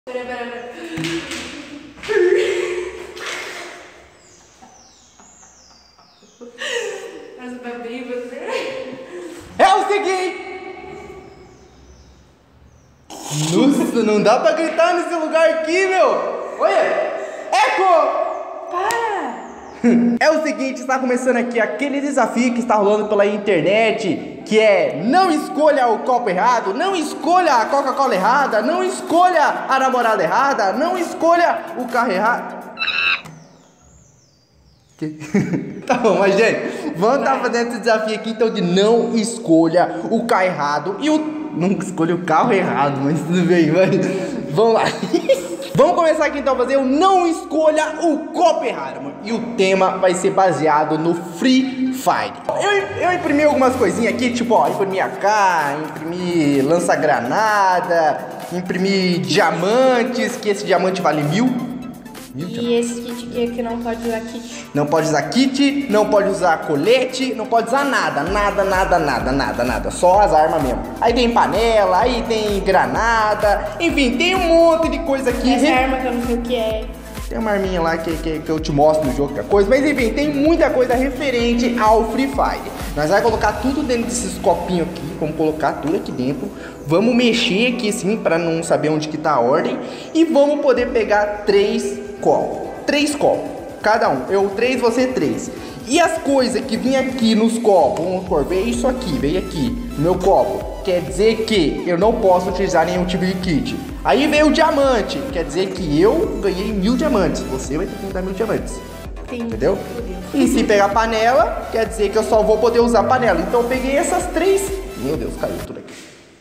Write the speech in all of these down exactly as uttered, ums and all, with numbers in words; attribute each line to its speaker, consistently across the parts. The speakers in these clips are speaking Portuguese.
Speaker 1: Pera, pera, pera. Nossa, tá bem você?
Speaker 2: É o seguinte! Nossa, não dá pra gritar nesse lugar aqui, meu! Olha! Eco!
Speaker 1: Para!
Speaker 2: É o seguinte, está começando aqui aquele desafio que está rolando pela internet, que é: não escolha o copo errado, não escolha a Coca-Cola errada, não escolha a namorada errada, não escolha o carro errado. Tá bom, mas gente, vamos estar fazendo esse desafio aqui então de não escolha o carro errado e o... Não escolha o carro errado, mas tudo bem, mas... Vamos lá. Vamos começar aqui então a fazer o não escolha o copo errado, mano. E o tema vai ser baseado no Free Fire. Eu, eu imprimi algumas coisinhas aqui, tipo, ó, imprimi A K, imprimi lança-granada, imprimi diamantes, que esse diamante vale mil. mil
Speaker 1: E
Speaker 2: diamantes.
Speaker 1: esse kit aqui é que não pode usar kit.
Speaker 2: Não pode usar kit, não pode usar colete, não pode usar nada, nada, nada, nada, nada, nada, só as armas mesmo. Aí tem panela, aí tem granada, enfim, tem um monte de coisa aqui.
Speaker 1: Essa arma que eu não sei o que é.
Speaker 2: Tem uma arminha lá que, que, que eu te mostro no jogo, que é coisa, mas enfim, tem muita coisa referente ao Free Fire. Nós vamos colocar tudo dentro desses copinhos aqui, vamos colocar tudo aqui dentro. Vamos mexer aqui assim, para não saber onde que tá a ordem. E vamos poder pegar três copos, três copos. Cada um, eu três, você três. E as coisas que vêm aqui nos copos, vamos supor, veio isso aqui, veio aqui no meu copo, quer dizer que eu não posso utilizar nenhum tipo de kit. Aí veio o diamante, quer dizer que eu ganhei mil diamantes, você vai ter que me dar mil diamantes.
Speaker 1: Tem.
Speaker 2: Entendeu? E se pegar panela, quer dizer que eu só vou poder usar panela. Então eu peguei essas três... Meu Deus, caiu tudo aqui.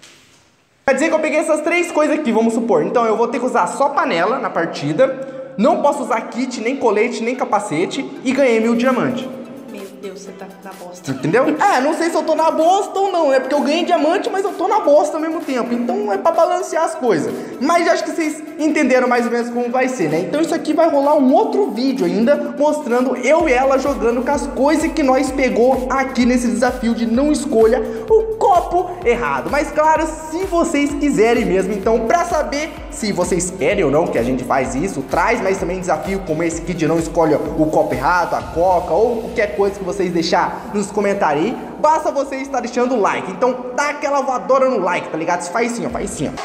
Speaker 2: Quer dizer que eu peguei essas três coisas aqui, vamos supor. Então eu vou ter que usar só panela na partida. Não posso usar kit, nem colete, nem capacete. E ganhei mil diamantes.
Speaker 1: Meu Deus, você tá na bosta.
Speaker 2: Entendeu? É, não sei se eu tô na bosta ou não, é porque eu ganhei diamante, mas eu tô na bosta ao mesmo tempo. Então é pra balancear as coisas. Mas acho que vocês entenderam mais ou menos como vai ser, né? Então isso aqui vai rolar um outro vídeo ainda, mostrando eu e ela jogando com as coisas que nós pegou aqui nesse desafio de não escolha o copo errado. Mas claro, se vocês quiserem mesmo, então pra saber se vocês querem ou não que a gente faz isso, traz mais também desafio como esse aqui de não escolha o copo errado, a coca ou qualquer coisa que vocês deixar nos comentários aí, basta você estar deixando o like. Então dá aquela voadora no like, tá ligado? Você faz assim, ó, faz assim, ó.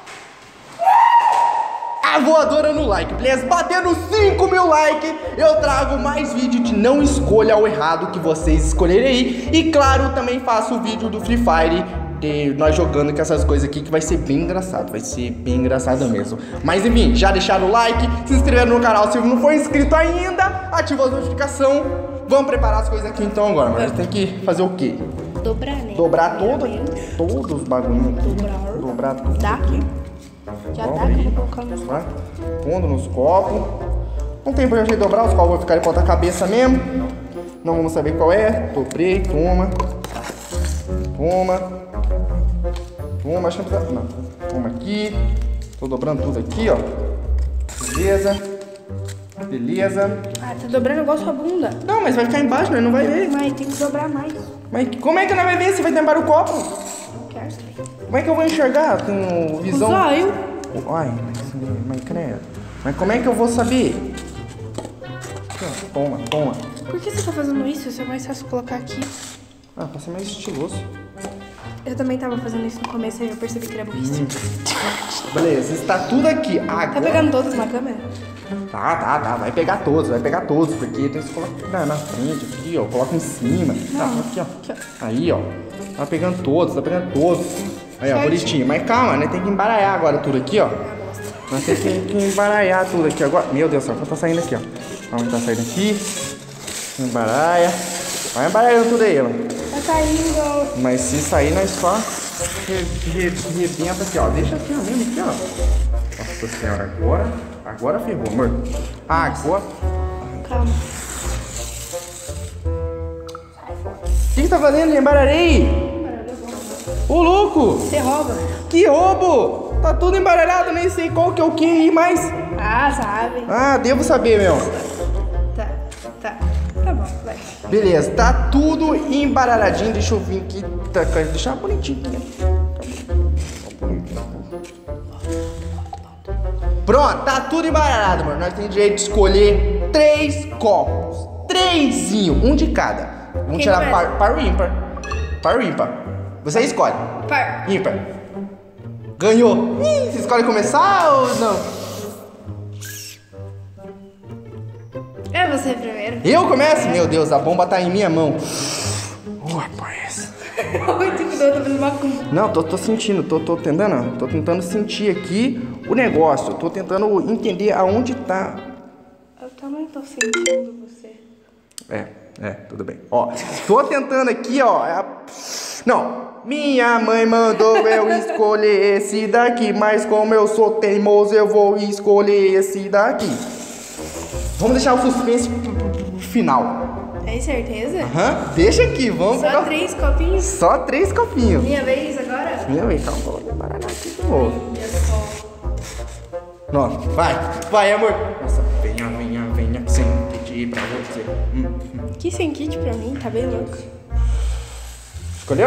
Speaker 2: A voadora no like, beleza? Batendo cinco mil likes, eu trago mais vídeo de não escolha o errado que vocês escolherem aí. E claro, também faço o vídeo do Free Fire de nós jogando com essas coisas aqui, que vai ser bem engraçado, vai ser bem engraçado mesmo. Mas enfim, já deixaram o like, se inscreveram no canal se não for inscrito ainda, ativou a notificação. Vamos preparar as coisas aqui então agora, mas tem que fazer o quê?
Speaker 1: Dobrar, né?
Speaker 2: Dobrar todo, todos os bagulhinhos aqui.
Speaker 1: Dobrar.
Speaker 2: Dobrar tudo.
Speaker 1: Dá aqui. Já dá que eu vou colocar nos
Speaker 2: Vai. Pondo nos copos. Não tem pra gente dobrar, os copos vão ficar de ponta cabeça mesmo. Não vamos saber qual é. Dobrei, toma. Toma. Toma, acho que não precisa. Não. Toma aqui. Tô dobrando tudo aqui, ó. Beleza. Beleza.
Speaker 1: Ah, tá dobrando igual sua bunda.
Speaker 2: Não, mas vai ficar embaixo, né? Não vai ver.
Speaker 1: Mas tem que dobrar mais.
Speaker 2: Mas como é que não vai ver se vai tampar o copo?
Speaker 1: Não quero saber.
Speaker 2: Como é que eu vou enxergar com visão?
Speaker 1: O zóio.
Speaker 2: Ai, mas, mas credo. Mas como é que eu vou saber? Aqui, ó. Toma, toma.
Speaker 1: Por que você tá fazendo isso? Isso é mais fácil colocar aqui.
Speaker 2: Ah, pra ser mais estiloso.
Speaker 1: Eu também tava fazendo isso no começo, aí eu percebi que era burrice.
Speaker 2: Hum. Beleza, está tudo aqui. Agora...
Speaker 1: Tá pegando todos na câmera?
Speaker 2: Tá, tá, tá. Vai pegar todos, vai pegar todos. Porque tem que colocar na, na frente aqui, ó. Coloca em cima. Tá, aqui, ó.
Speaker 1: Aqui, ó.
Speaker 2: Aí, ó. Tá pegando todos, tá pegando todos. Aí, ó, bonitinho. Mas calma, né? Tem que embaralhar agora tudo aqui, ó. Nós temos que, que embaralhar tudo aqui agora. Meu Deus do céu, tá saindo aqui, ó. Vamos tá saindo aqui. Embaralha. Vai embaralhando tudo aí, mano.
Speaker 1: Tá saindo.
Speaker 2: Mas se sair, nós só rebenta aqui, ó. Deixa aqui, ó, mesmo aqui, ó. Nossa senhora, agora, agora ferrou, amor. Agora.
Speaker 1: Calma.
Speaker 2: O que você tá fazendo? Embaralhei. Ô, louco!
Speaker 1: Você rouba.
Speaker 2: Que roubo! Tá tudo embaralhado, nem sei qual que é o que aí mais.
Speaker 1: Ah, sabe.
Speaker 2: Ah, devo saber, meu.
Speaker 1: Tá, tá. Tá bom, vai.
Speaker 2: Beleza, tá tudo embaralhadinho. Deixa eu vir aqui. Tá, deixar bonitinho aqui. Tá bonitinho. Pronto, tá tudo embaralhado, mano. Nós temos direito de escolher três copos. Trêsinho, um de cada. Vamos
Speaker 1: Quem
Speaker 2: tirar
Speaker 1: começa?
Speaker 2: par, par ou ímpar? Par ou ímpar? Você escolhe.
Speaker 1: Par.
Speaker 2: Ímpar. Ganhou. Ih, você escolhe começar ou não?
Speaker 1: É você primeiro.
Speaker 2: Eu começo? Meu Deus, a bomba tá em minha mão. Oh, rapaz.
Speaker 1: Oi, tipo, eu tô fazendo macumba.
Speaker 2: Não, tô, tô sentindo, tô, tô tentando, tô tentando sentir aqui o negócio. Tô tentando entender aonde tá.
Speaker 1: Eu também tô sentindo você.
Speaker 2: É, é, tudo bem. Ó, tô tentando aqui, ó. é a- Não, minha mãe mandou eu escolher esse daqui, mas como eu sou teimoso, eu vou escolher esse daqui. Vamos deixar o suspense pro, pro- pro final.
Speaker 1: Tem certeza?
Speaker 2: Aham, deixa aqui, vamos.
Speaker 1: Só
Speaker 2: pra-
Speaker 1: três copinhos?
Speaker 2: Só três copinhos.
Speaker 1: Minha vez agora?
Speaker 2: Meu, vem, calma, vou embaralhar aqui de novo.
Speaker 1: Olha só.
Speaker 2: Pronto, vai, vai, amor. Nossa, venha, venha, venha, sem pedir pra você. Hum, hum.
Speaker 1: Que sem kit pra mim, tá bem louco.
Speaker 2: Escolheu?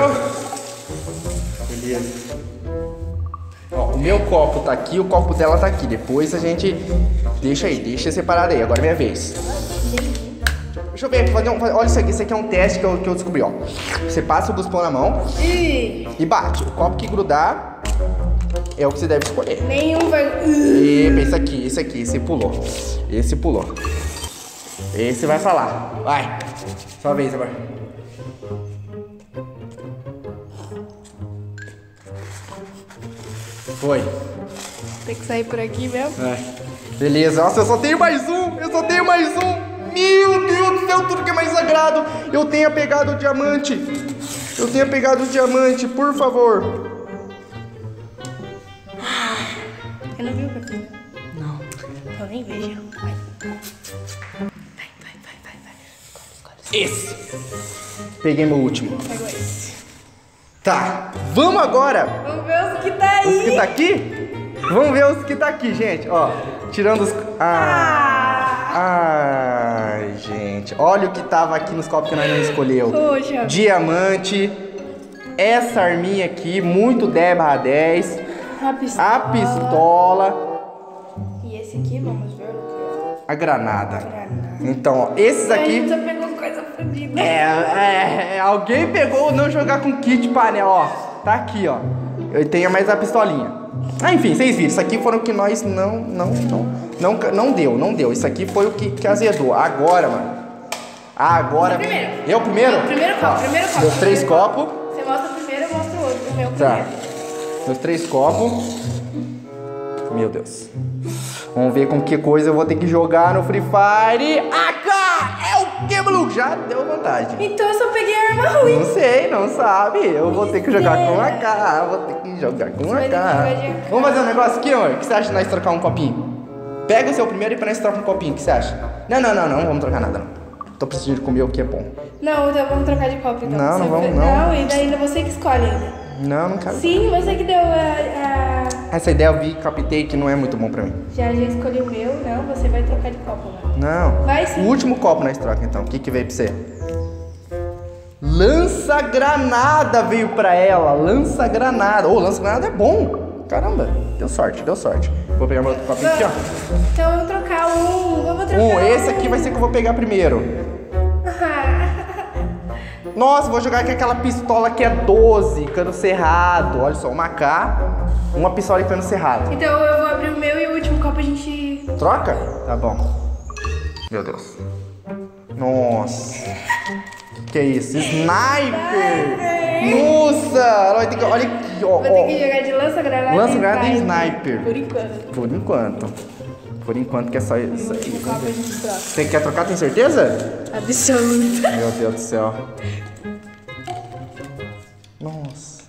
Speaker 2: Beleza. Ó, o meu copo tá aqui, o copo dela tá aqui. Depois a gente deixa aí, deixa separado aí. Agora é minha vez. Deixa eu ver, fazer um, olha isso aqui, isso aqui é um teste que eu, que eu descobri, ó. Você passa o guspão na mão
Speaker 1: Ih,
Speaker 2: e bate. O copo que grudar é o que você deve escolher.
Speaker 1: nenhum vai...
Speaker 2: Epa, esse aqui, esse aqui, esse pulou. Esse pulou. Esse vai falar. Vai. Sua vez agora. Foi.
Speaker 1: Tem que sair por aqui mesmo?
Speaker 2: É. Beleza. Nossa, eu só tenho mais um. Eu só tenho mais um. Meu Deus do céu, tudo que é mais sagrado. Eu tenho pegado o diamante. Eu tenho pegado o diamante, por favor.
Speaker 1: Eu não vi o papel.
Speaker 2: Não.
Speaker 1: Eu nem vejo. Vai. Vai, vai, vai, vai, vai. Escolhe, escolhe.
Speaker 2: Esse. Peguei meu último.
Speaker 1: Pegou esse.
Speaker 2: Tá. Vamos agora.
Speaker 1: Vamos ver os que tá aí.
Speaker 2: Os que tá aqui? Vamos ver os que tá aqui, gente. Ó, tirando os... Ah. Ai, gente. Olha o que tava aqui nos copos que nós não escolheu.
Speaker 1: Poxa.
Speaker 2: Diamante. Essa arminha aqui, muito dez barra dez.
Speaker 1: A pistola.
Speaker 2: A pistola.
Speaker 1: E esse aqui, vamos ver o
Speaker 2: A granada.
Speaker 1: que é.
Speaker 2: Então, ó, esses
Speaker 1: A
Speaker 2: aqui...
Speaker 1: gente só pegou coisa fodida.
Speaker 2: É, é, é, alguém pegou não jogar com kit panel, ó. Tá aqui, ó. Eu tenho mais a pistolinha. Ah, enfim, vocês viram. Isso aqui foram que nós não, não, não, não, não deu, não deu. Isso aqui foi o que, que azedou. Agora, mano. Agora.
Speaker 1: Você primeiro.
Speaker 2: Eu primeiro?
Speaker 1: Primeiro copo,
Speaker 2: Ó,
Speaker 1: primeiro copo.
Speaker 2: Meus três
Speaker 1: primeiro
Speaker 2: copos.
Speaker 1: copo. Você mostra o primeiro, eu mostro o outro. O meu
Speaker 2: Tá.
Speaker 1: primeiro.
Speaker 2: Meus três copos. Meu Deus. Vamos ver com que coisa eu vou ter que jogar no Free Fire. A K! É o que, maluco? Já deu vantagem.
Speaker 1: Então eu só peguei a arma ruim.
Speaker 2: Não sei, não sabe. Eu vou ter que jogar com a K. Vou ter que jogar com a
Speaker 1: vai ter que jogar de
Speaker 2: K.
Speaker 1: A K.
Speaker 2: Vamos fazer um negócio aqui, amor? O que você acha de nós trocar um copinho? Pega o seu primeiro e pra nós trocar um copinho. O que você acha? Não, não, não, não. Não vamos trocar nada, não. Tô precisando de comer o que é bom.
Speaker 1: Não, então vamos trocar de copo então.
Speaker 2: Não, não
Speaker 1: Você
Speaker 2: vamos,
Speaker 1: fe-
Speaker 2: não.
Speaker 1: Não, e daí ainda você que escolhe ainda.
Speaker 2: Não, não quero.
Speaker 1: Sim, você que deu a... a...
Speaker 2: Essa ideia eu vi, captei que não é muito bom pra mim.
Speaker 1: Já, já escolhi o meu. Não, você vai trocar de copo, né?
Speaker 2: Não.
Speaker 1: Vai sim.
Speaker 2: O último copo nós troca então. O que que veio pra você? Lança-granada veio pra ela. Lança-granada. Ô, lança-granada é bom. Caramba. Deu sorte, deu sorte. Vou pegar meu outro copinho aqui, ó.
Speaker 1: Então vamos trocar um. Vamos trocar
Speaker 2: Um, esse aqui vai ser que eu vou pegar primeiro. Nossa, vou jogar aqui aquela pistola que é doze, cano cerrado. Olha só, uma K, uma pistola e cano cerrado.
Speaker 1: Então eu vou abrir o meu e o último copo a gente...
Speaker 2: Troca? Tá bom. Meu Deus. Nossa. Que isso? Sniper! Nossa! Ela vai ter que... Olha aqui, ó.
Speaker 1: Vou ter que jogar de lança-granada
Speaker 2: Lança-granada e
Speaker 1: sniper.
Speaker 2: sniper.
Speaker 1: Por enquanto.
Speaker 2: Por enquanto. Por enquanto que é só
Speaker 1: E o
Speaker 2: isso aí.
Speaker 1: último copo a gente troca.
Speaker 2: Você quer trocar, tem certeza?
Speaker 1: Absoluta.
Speaker 2: Meu Deus do céu. Nossa.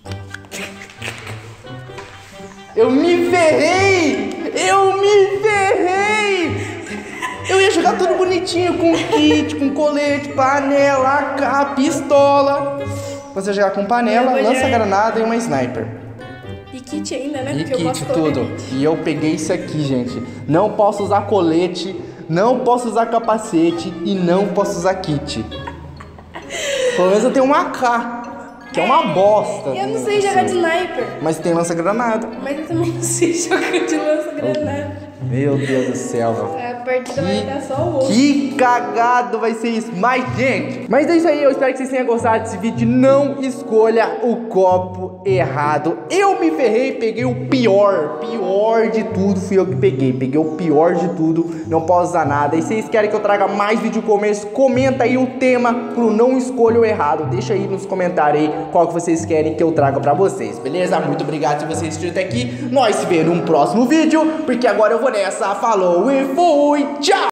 Speaker 2: Eu me ferrei! Eu me ferrei! Eu ia jogar tudo bonitinho, com kit, com colete, panela, A K, pistola. Você jogar com panela,
Speaker 1: Eu vou
Speaker 2: lança-granada e uma sniper.
Speaker 1: E kit ainda, né?
Speaker 2: E
Speaker 1: Porque eu
Speaker 2: kit,
Speaker 1: posso colocar
Speaker 2: tudo.
Speaker 1: kit.
Speaker 2: E eu peguei isso aqui, gente. Não posso usar colete, não posso usar capacete e não posso usar kit. Pelo menos eu tenho uma A K. Que é uma bosta.
Speaker 1: Eu não sei jogar de sniper.
Speaker 2: Mas tem lança-granada.
Speaker 1: Mas eu também não sei jogar de lança-granada.
Speaker 2: Meu Deus do céu, meu.
Speaker 1: A partida vai dar só o osso.
Speaker 2: Que cagado vai ser isso. Mas, gente, mas é isso aí. Eu espero que vocês tenham gostado desse vídeo. Não escolha o copo errado. Eu me ferrei, peguei o pior. Pior de tudo fui eu que peguei. Peguei o pior de tudo. Não posso usar nada. E se vocês querem que eu traga mais vídeo começo, comenta aí o tema pro não escolha o errado. Deixa aí nos comentários aí qual que vocês querem que eu traga pra vocês, beleza? Muito obrigado se vocês assistiram até aqui. Nós se vemos num próximo vídeo, porque agora eu vou nessa. Falou e fui, tchau!